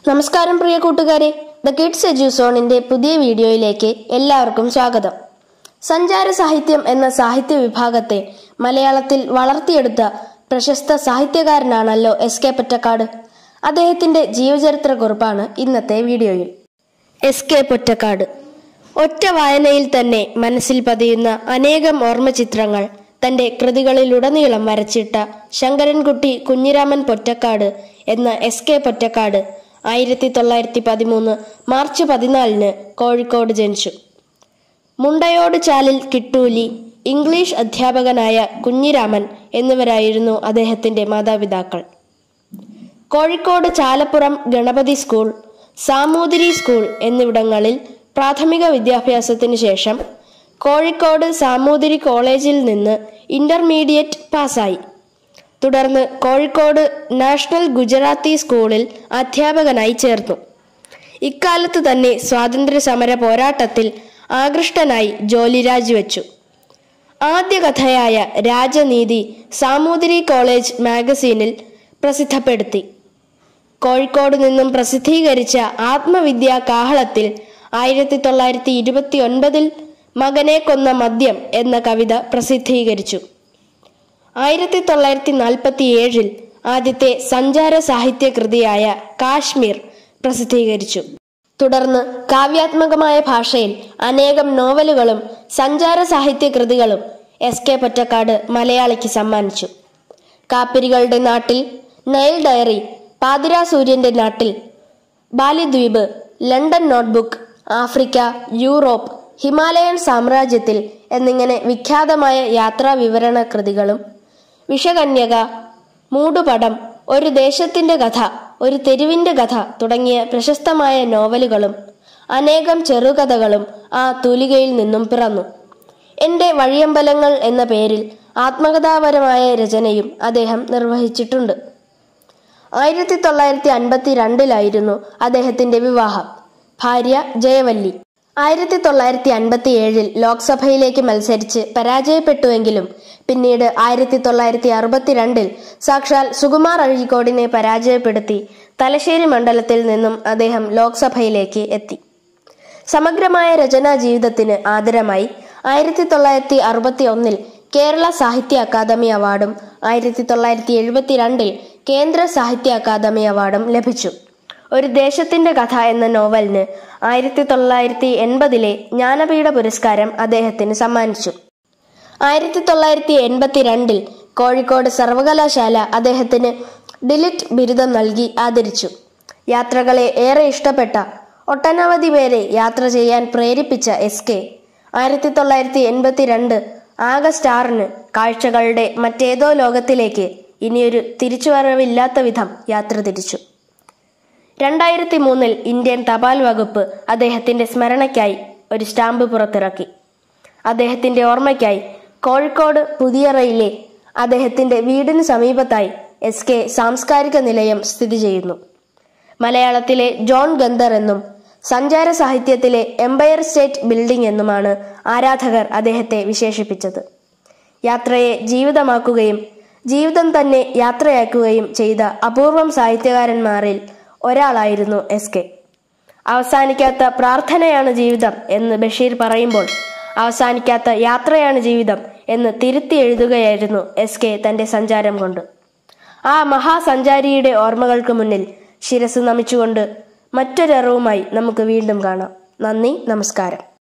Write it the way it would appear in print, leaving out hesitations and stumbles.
നമസ്കാരം പ്രിയ കൂട്ടുകാരെ, the kids എഡ്യൂസോണിന്റെ പുതിയ വീഡിയോയിലേക്ക് എല്ലാവർക്കും സ്വാഗതം. സഞ്ചാര സാഹിത്യം എന്ന സാഹിത്യ വിഭാഗത്തെ മലയാളത്തിൽ വളർത്തിയെടുത്ത പ്രശസ്ത സാഹിത്യകാരനാണല്ലോ എസ്.കെ. പൊറ്റക്കാട്. അദ്ദേഹത്തിന്റെ ജീവചരിത്ര കുറിപ്പാണ് ഇന്നത്തെ വീഡിയോയിൽ. എസ്.കെ. പൊറ്റക്കാട് ഒറ്റ വായനയിൽ തന്നെ മനസ്സിൽ പതിയുന്ന അനേകം ഓർമ്മചിത്രങ്ങൾ തന്റെ കൃതികളിലുടനീളം വരച്ചിട്ട ശങ്കരൻകുട്ടി കുഞ്ഞിരാമൻ പൊറ്റക്കാട് എന്ന എസ്.കെ. പൊറ്റക്കാട് 1913 മാർച്ച് 14 കോഴിക്കോട് ജനിച്ചു. മുണ്ടയോട് ചാലിൽ കിട്ടൂലി, ഇംഗ്ലീഷ് അധ്യാപകനായ കുഞ്ഞിരാമൻ എന്നിവരായിരുന്നു അദ്ദേഹത്തിന്റെ മാതാപിതാക്കൾ. കോഴിക്കോട് ചാലപ്പുറം ഗണപതി സ്കൂൾ, സാമൂതിരി സ്കൂൾ എന്നിവിടങ്ങളിൽ പ്രാഥമിക വിദ്യാഭ്യാസത്തിനു ശേഷം കോഴിക്കോട് സാമൂതിരി കോളേജിൽ നിന്ന് ഇന്റർമീഡിയറ്റ് പാസ്സായി. തുടർന്ന് കോഴിക്കോട് നാഷണൽ ഗുജറാത്തി സ്കൂളിൽ അധ്യാപകനായി ചേർന്നു. ഇക്കാലത്ത് തന്നെ സ്വാതന്ത്ര്യ സമര പോരാട്ടത്തിൽ ആകൃഷ്ടനായി ജോലി രാജിവെച്ചു. ആദ്യ കഥയായ രാജനീതി സാമൂതിരി കോളേജ് മാഗസീനിൽ പ്രസിദ്ധപ്പെടുത്തി. കോഴിക്കോട് നിന്നും പ്രസിദ്ധീകരിച്ച ആത്മവിദ്യാ കാഹളത്തിൽ 1929 മകനെ കൊന്ന മദ്യം എന്ന കവിത പ്രസിദ്ധീകരിച്ചു. 1947 ആദ്യത്തെ സഞ്ചാര സാഹിത്യ കൃതിയായ കാശ്മീർ പ്രസിദ്ധീകരിച്ചു. തുടർന്ന് കാവ്യാത്മകമായ ഭാഷയിൽ അനേകം നോവലുകളും സഞ്ചാര സാഹിത്യ കൃതികളും എസ്.കെ. പൊറ്റക്കാട് മലയാളിക്ക് സമ്മാനിച്ചു. കാപ്പിരികളുടെ നാട്ടിൽ, നൈൽ ഡയറി, പാതിരാ സൂര്യന്റെ നാട്ടിൽ, Balidweep, London notebook, Africa, Europe, Himalayan സാമ്രാജ്യത്തിൽ എന്നിങ്ങനെ വിഖ്യാതമായ യാത്രാ വിവരണ കൃതികളും, വിഷകന്യക, മൂടുപടം, ഒരു ദേശത്തിന്റെ കഥ, ഒരു തെരുവിന്റെ കഥ തുടങ്ങിയ പ്രശസ്തമായ നോവലുകളും അനേകം ചെറുകഥകളും ആ തൂലികയിൽ നിന്നും പിറന്നു. എന്റെ വഴിയമ്പലങ്ങൾ എന്ന പേരിൽ ആത്മകഥാപരമായ രചനയും അദ്ദേഹം നിർവഹിച്ചിട്ടുണ്ട്. 1952 അദ്ദേഹത്തിന്റെ വിവാഹം. ഭാര്യ ജയവല്ലി. 1957 ലോക്സഭയിലേക്ക് മത്സരിച്ച് പരാജയപ്പെട്ടുവെങ്കിലും പിന്നീട് 1962 സാക്ഷാൽ സുകുമാർ അഴീക്കോടിനെ പരാജയപ്പെടുത്തി തലശ്ശേരി മണ്ഡലത്തിൽ നിന്നും അദ്ദേഹം ലോക്സഭയിലേക്ക് എത്തി. സമഗ്രമായ രചനാ ജീവിതത്തിന് ആദരമായി 1961 കേരള സാഹിത്യ അക്കാദമി അവാർഡും 1972 കേന്ദ്ര സാഹിത്യ അക്കാദമി അവാർഡും ലഭിച്ചു. ഒരു ദേശത്തിന്റെ കഥ എന്ന നോവലിന് 1980 ജ്ഞാനപീഠ പുരസ്കാരം അദ്ദേഹത്തിന് സമ്മാനിച്ചു. 1982 കോഴിക്കോട് സർവകലാശാല അദ്ദേഹത്തിന് ഡിലിറ്റ് ബിരുദം നൽകി ആദരിച്ചു. യാത്രകളെ ഏറെ ഇഷ്ടപ്പെട്ട, ഒട്ടനവധി പേരെ യാത്ര ചെയ്യാൻ പ്രേരിപ്പിച്ച എസ്.കെ. 1982 ആഗസ്റ്റ് 6 കാഴ്ചകളുടെ മറ്റേതോ ലോകത്തിലേക്ക് ഇനിയൊരു തിരിച്ചുവരവില്ലാത്ത വിധം യാത്ര തിരിച്ചു. 2003 ഇന്ത്യൻ തപാൽ വകുപ്പ് അദ്ദേഹത്തിന്റെ സ്മരണയ്ക്കായി ഒരു സ്റ്റാമ്പ് പുറത്തിറക്കി. അദ്ദേഹത്തിന്റെ ഓർമ്മയ്ക്കായി കോഴിക്കോട് പുതിയറയിലെ അദ്ദേഹത്തിന്റെ വീടിന് സമീപത്തായി എസ്.കെ. സാംസ്കാരിക നിലയം സ്ഥിതി ചെയ്യുന്നു. മലയാളത്തിലെ ജോൺ ഗന്ധർ എന്നും സഞ്ചാര സാഹിത്യത്തിലെ എംപയർ സ്റ്റേറ്റ് ബിൽഡിംഗ് എന്നുമാണ് ആരാധകർ അദ്ദേഹത്തെ വിശേഷിപ്പിച്ചത്. യാത്രയെ ജീവിതമാക്കുകയും ജീവിതം തന്നെ യാത്രയാക്കുകയും ചെയ്ത അപൂർവം സാഹിത്യകാരന്മാരിൽ ഒരാളായിരുന്നു എസ്.കെ. അവസാനിക്കാത്ത പ്രാർത്ഥനയാണ് ജീവിതം എന്ന് ബഷീർ പറയുമ്പോൾ അവസാനിക്കാത്ത യാത്രയാണ് ജീവിതം എന്ന് തിരുത്തി എഴുതുകയായിരുന്നു എസ്.കെ. തന്റെ സഞ്ചാരം കൊണ്ട്. ആ മഹാസഞ്ചാരിയുടെ ഓർമ്മകൾക്ക് മുന്നിൽ ശിരസ് നമിച്ചുകൊണ്ട് മറ്റൊരറിവുമായി നമുക്ക് വീണ്ടും കാണാം. നന്ദി, നമസ്കാരം.